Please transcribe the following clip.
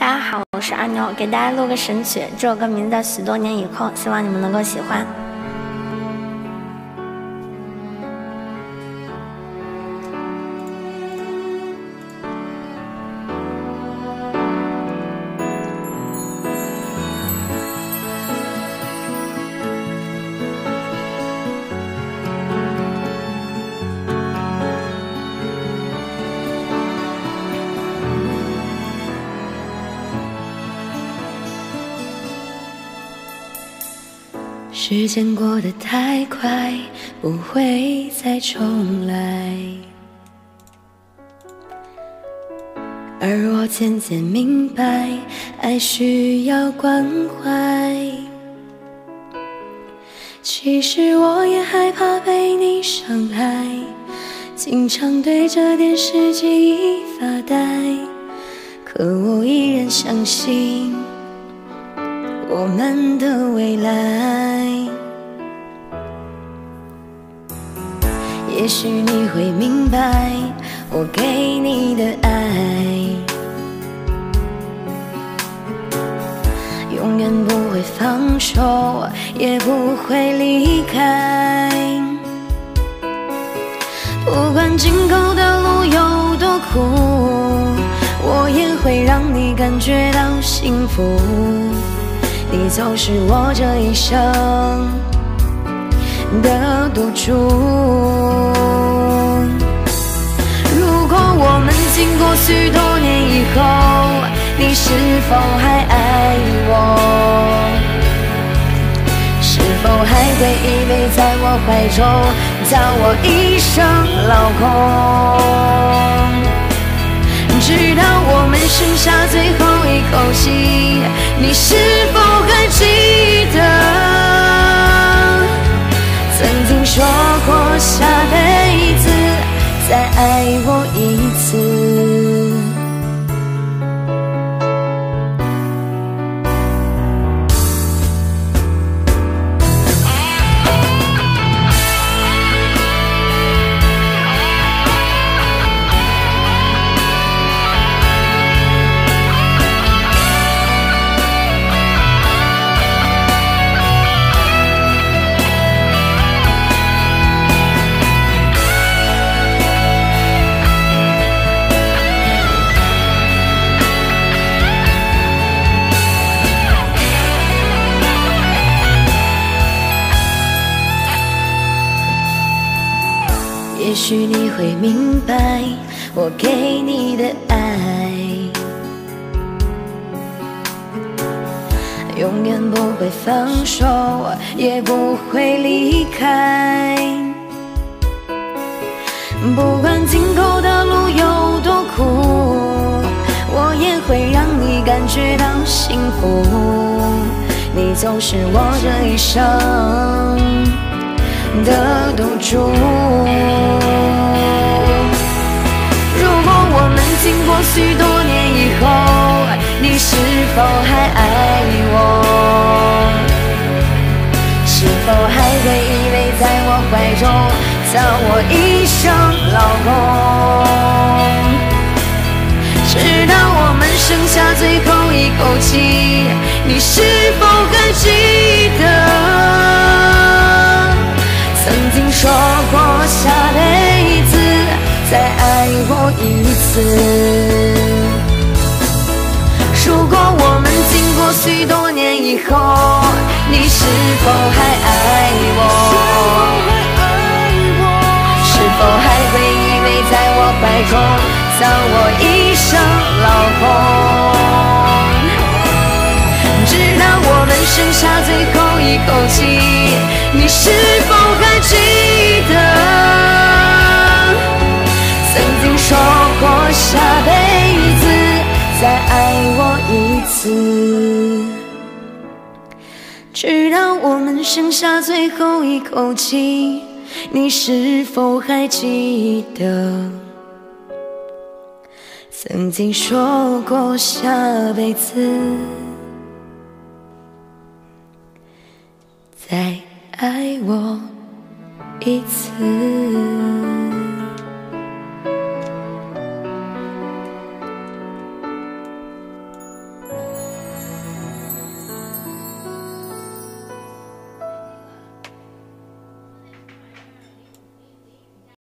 大家好，我是阿牛，给大家录个神曲，这首歌名字叫《许多年以后》，希望你们能够喜欢。 时间过得太快，不会再重来。而我渐渐明白，爱需要关怀。其实我也害怕被你伤害，经常对着电视机发呆。可我依然相信我们的未来。也许你会明白我给你的爱，永远不会放手，也不会离开。不管今后的路有多苦，我也会让你感觉到幸福。你就是我这一生的赌注。如果我们经过许多年以后，你是否还爱我？是否还会依偎在我怀中，叫我一声老公？直到我们剩下最后一口气，你是否还记得曾经说过下辈子再爱我一次？也许你会明白我给你的爱，永远不会放手，也不会离开。不管今后的路有多苦，我也会让你感觉到幸福。你就是我这一生的赌注。如果我们经过许多年以后，你是否还爱我？是否还会依偎在我怀中，叫我一声老公？直到我们剩下最后一口气，你是否还记得曾经说过下辈子再爱我一次？如果我们经过许多年以后，你是否还爱我？是否还会依偎在我怀中，叫我一声老公？直到我们剩下最后一口气，你是否还记得曾经说过下辈子再爱我一次？直到我们剩下最后一口气，你是否还记得曾经说过下辈子再爱我一次？